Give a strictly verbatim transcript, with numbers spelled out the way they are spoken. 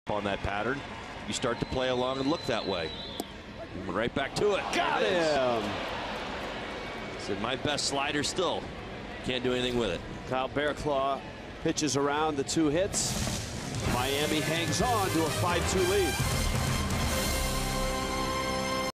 on that pattern, you start to play along and look that way. Right back to it. Got him. Said my best slider still. Can't do anything with it. Kyle Barraclough pitches around the two hits. Miami hangs on to a five two lead.